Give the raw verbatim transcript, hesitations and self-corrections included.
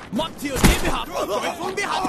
Một條紙俾盒，仲係封啲盒。